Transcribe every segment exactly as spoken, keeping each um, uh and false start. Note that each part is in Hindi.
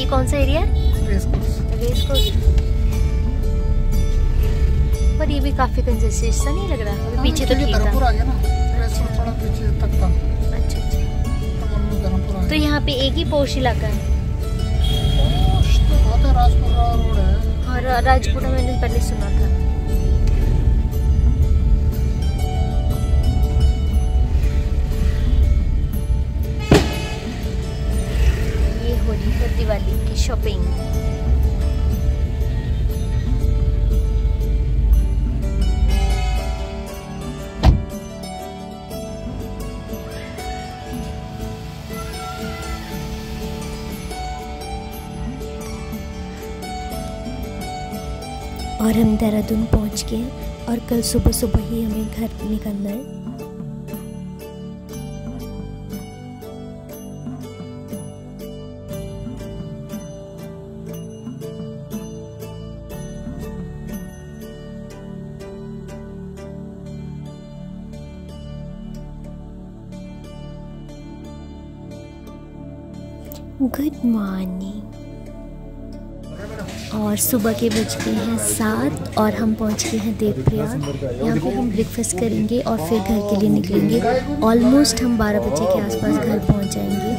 कौन सा एरिया है? Race course. Race course. पर ये भी काफी कंजेस्टेड सा नहीं लग रहा? अभी पीछे तो ठीक था। धर्मपुर आ गया ना, रेस कोर्स थोड़ा पीछे तक था। अच्छा अच्छा। धर्मपुर आ गया। तो यहाँ पे एक ही पोश इलाका है? पोश तो बहुत है, राजपुरा रोड है। हाँ, राजपुरा मैंने पहले सुना था। ये हो रही है दिवाली की शॉपिंग। और हम देहरादून पहुंच गए और कल सुबह सुबह ही हमें घर निकलना है। Good morning. और सुबह के बजते हैं सात और हम पहुंच गए हैं देवप्रयाग। यहाँ पे हम ब्रेकफास्ट करेंगे और फिर घर के लिए निकलेंगे। ऑलमोस्ट हम बारह बजे के आसपास घर पहुंच जाएंगे।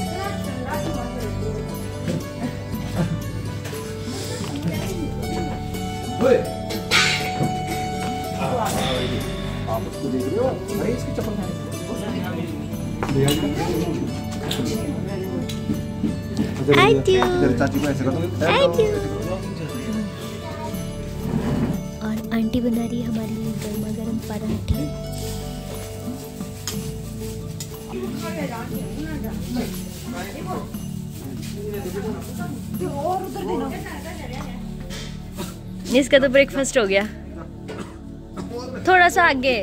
I do. I do. और आंटी बना रही है हमारे लिए गर्मा गर्म पराठे। इसका तो ब्रेकफास्ट हो गया। थोड़ा सा आगे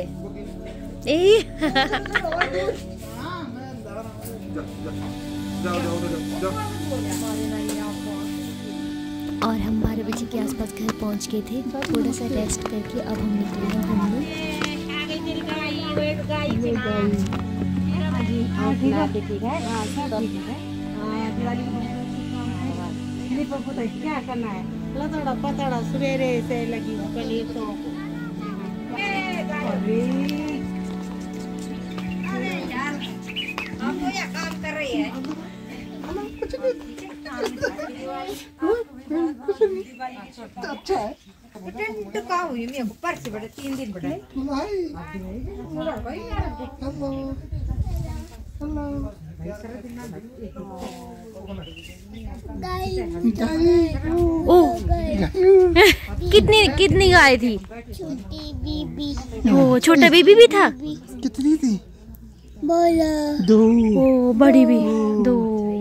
और हम बारह बजे के आसपास घर पहुंच गए थे। थोड़ा सा रेस्ट करके अब हम निकले हैं घूमने। क्या करना है? लतड़ा पतड़ा सवेरे से लगी कली तो अरे यार हम तो यहाँ काम कर रही है। कुछ नहीं, कुछ नहीं, अच्छा है। टेंट का हुई मैं ऊपर से बड़े तीन दिन बड़े हेलो हेलो ओह कितनी कितनी गाय थी? छोटी बीबी। ओ छोटा बेबी भी था? कितनी थी? बोला दो। ओ बड़ी भी दो।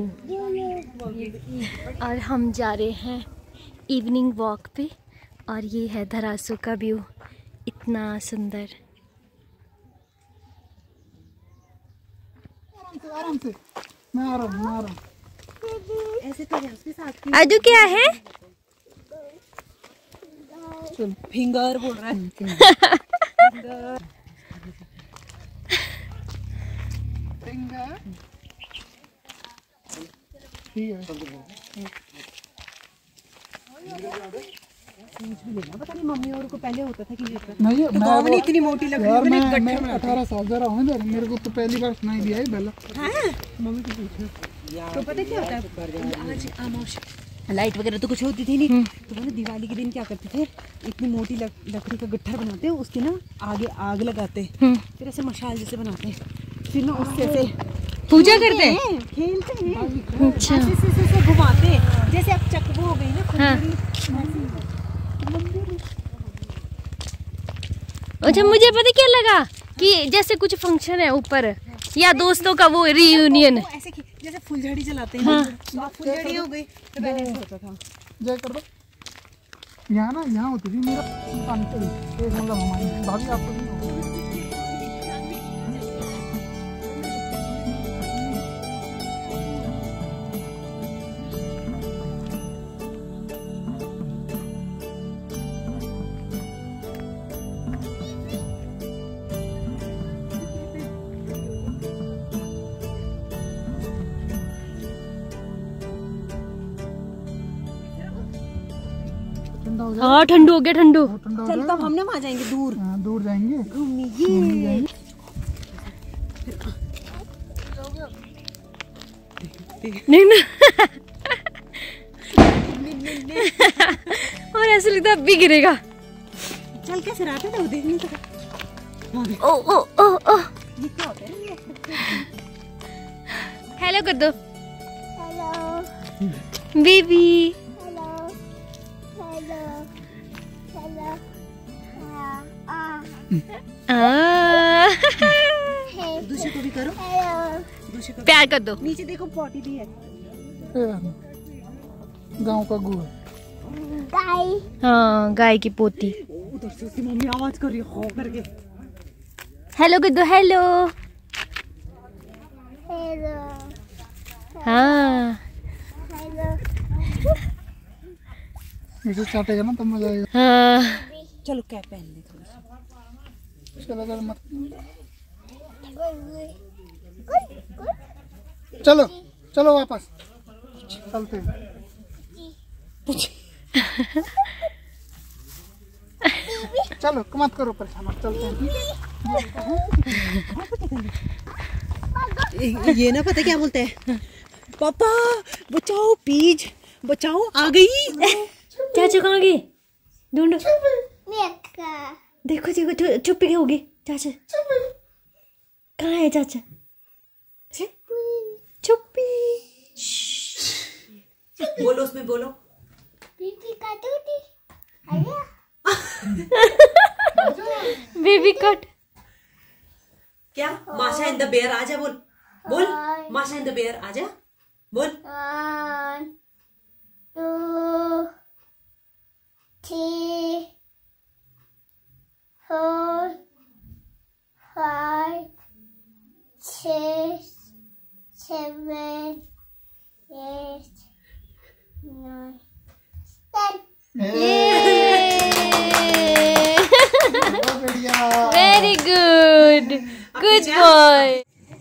और हम जा रहे हैं इवनिंग वॉक पे और ये है धरासू का व्यू, इतना सुंदर। आराम से, मैं आ रहा हूँ, मैं आ रहा हूँ। ऐसे तो उसके साथ आजू क्या है? फिंगर बोल रहा है। फिंगर फिंगर ठीक है। पता नहीं मम्मी और को पहले होता था कि नहीं तो गाँव में इतनी मोटी लकड़ी यार मैंने मैं गट्ठर मैं बनाते। अठारह साल का रहा हूँ इधर, मेरे को तो पहली बार सुनाई दिया है बेला। हाँ? मम्मी को पूछो। तो पता क्या होता है आज आमोश लाइट वगैरह तो कुछ होती थी नहीं, तो वो ना दिवाली के दिन क्या करते थे, इतनी मोटी लक, लकड़ी का गट्ठर बनाते हैं, उसके ना आगे आग लगाते, फिर ऐसे मशाल जैसे बनाते, फिर ना उससे ऐसे पूजा करते हैं, खेलते हैं, अच्छा ऐसे ऐसे ऐसे घुमाते, जैसे अब चकबो हो गई ना। हाँ। अच्छा मुझे पता क्या लगा कि जैसे कुछ फंक्शन है ऊपर या दोस्तों का वो रियूनियन। ऐसे जैसे फुलझड़ी जलाते हैं। हाँ। फुलझड़ी हो गई तो पहले ऐसे होता था। जय कर दो। यहाँ ना यहाँ होती थी मेरा आंटी, एक मतलब हमारी भाभी, आपको नहीं होगी। ठंडा हो जाए। हाँ ठंडू हो गया ठंडू। ठंडा हो चल जाए। तब हम ना वहाँ जाएंगे दूर। हाँ, दूर जाएंगे घूमिए। नहीं ना और ऐसे लगता है अब भी गिरेगा। चल कैसे रहते थे वो देख नहीं सका। ओ ओ ओ ओ ये क्या होता है? हेलो कर दो hello baby. Hello hello hello आ आ दूसरे को भी करो। हेलो दूसरे को प्यार कर दो। नीचे देखो पॉटी भी है। गांव का गुड़। गाय हाँ गाय की पोती। उधर से उसकी मम्मी आवाज कर रही है हाँ करके। हेलो कर दो हेलो। हेलो हाँ हेलो इसे चाटेगा ना तब मजा आएगा। हाँ चलो कैप पहन ले थोड़ी सी। चलो चलो मत चलो चलो वापस चलते हैं। चलो मत करो परेशान अब चलते हैं। ये ना पता क्या बोलते हैं पापा बचाओ पीज बचाओ आ गई। चाचा कहाँ गई ढूंढो। मेका देखो देखो चु- चुप्पी होगी चाचा। कहाँ है चाचा? चुप्पी। बोलो उसमें बोलो। बीबी का दूधी आया बेबी कट। क्या माशा इन द बेयर आजा बोल बोल माशा इन द बेयर आजा बोल। One, two, three, four, five, six, seven, eight, nine, ten. Very good good boy.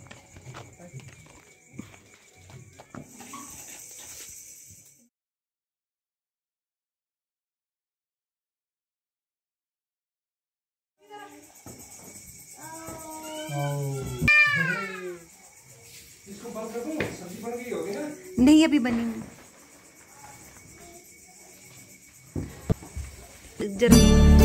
नहीं अभी बनी नहीं। जरा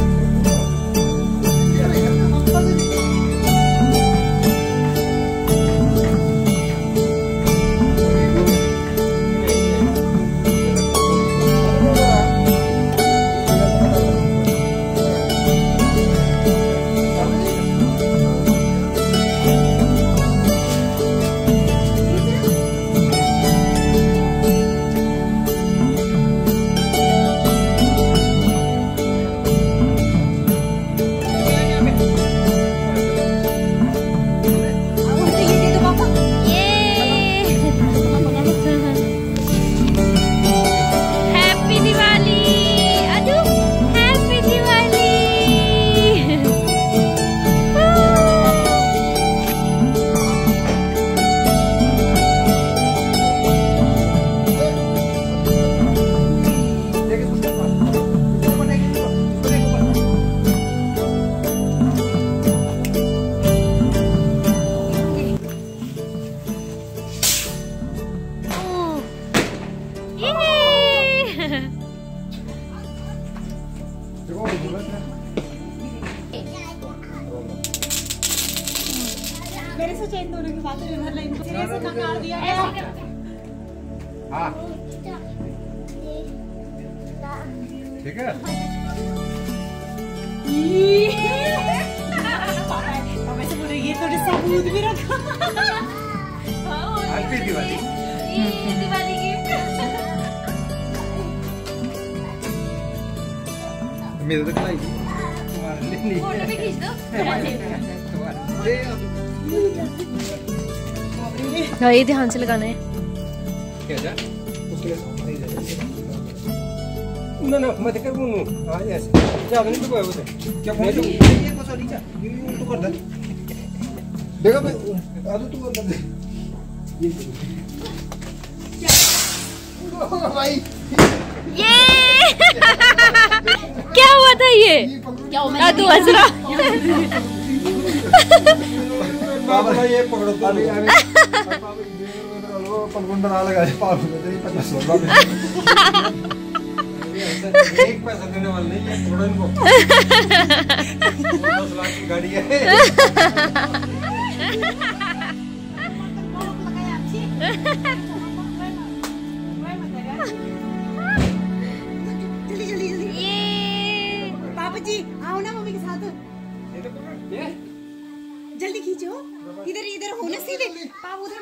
मेरे से चेन दोनों की बात है उधर लाइन को ऐसे नकार दिया गया। हाँ ठीक है। पापा से बोले ये थोड़े सबूत भी रखा। हैप्पी दिवाली। दिवाली गिफ्ट। मेरे तो खिलाई फोटो भी खींच दो। हाँ ये ध्यान से लगाना है। क्या जा उसके लिए ना ना मत कर बुनु आ ऐसे ज्यादा नहीं तो कोई होता क्या बोल ये को सॉरी क्या ये तो कर दे देखो भाई आदू तू कर दे ये भाई ये क्या हुआ था ये? क्या हुआ? तू हंस रहा? पापा ये पकड़ो तो अभी अभी पलगुंडा ना लगा दे पापा को दे पचास रुपए एक पैसा देने वाला नहीं है थोड़ा इनको दस लाख की गाड़ी है जल्दी जल्दी जल्दी पापा जी आओ ना मम्मी के साथ जल्दी खींचो इधर इधर हो ना सीधे पापा उधर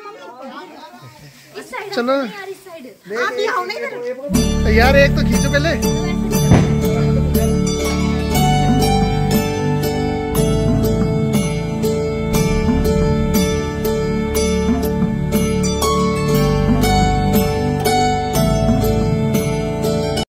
मम्मी चलो आप भी आओ ना इधर यार एक तो खींचो पहले।